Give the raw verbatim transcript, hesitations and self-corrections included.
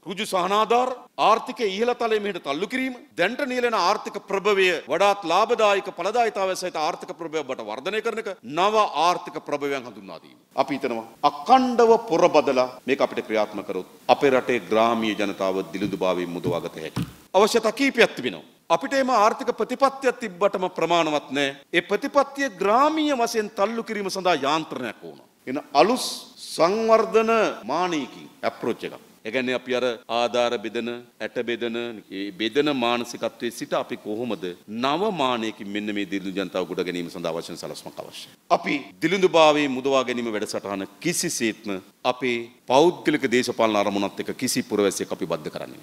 ඍජු සහනාධාර ආර්ථිකයේ ඉහළ තලයේ මෙහෙට තල්ලු කිරීම දැන්ට නියැලෙන ආර්ථික ප්‍රභවය වඩාත් ලාභදායක ඵලදායීතාවය සහිත ආර්ථික ප්‍රභවය බට වර්ධනය කරන එක නව ආර්ථික ප්‍රභවයන් හඳුන්වා දීම. අපි හිතනවා අඛණ්ඩව පොර බදලා මේක අපිට ක්‍රියාත්මක කරොත් අපේ රටේ ග්‍රාමීය ජනතාව දිලිඳුභාවයෙන් මුදවාගත හැකියි. අවශ්‍යතා කීපයක් තිබෙනවා. අපිට එම ආර්ථික ප්‍රතිපත්තියක් තිබ්බටම ප්‍රමාණවත් නැහැ. ඒ ප්‍රතිපත්තිය ග්‍රාමීය වශයෙන් තල්ලු කිරීම සඳහා යාන්ත්‍රණයක් ඕන. එන අලුස් සංවර්ධන මානයකින් අප්‍රෝච් එකක්. ඒ කියන්නේ අපි අර ආධාර බෙදන, ඇට බෙදන, ඒ බෙදන මානසිකත්වයේ සිට අපි කොහොමද නව මානයකින් මෙන්න මේ දිලිඳු ජනතාව ගොඩ ගැනීම සඳහා අවශ්‍ය සලස්මක් අවශ්‍යයි. අපි දිලිඳුභාවයේ මුදවා ගැනීම වැඩසටහන කිසිසේත්ම අපේ පෞද්ගලික දේශපාලන අරමුණත් එක්ක කිසි පුරවැසියෙක් අපි බද්ධ කරන්නේ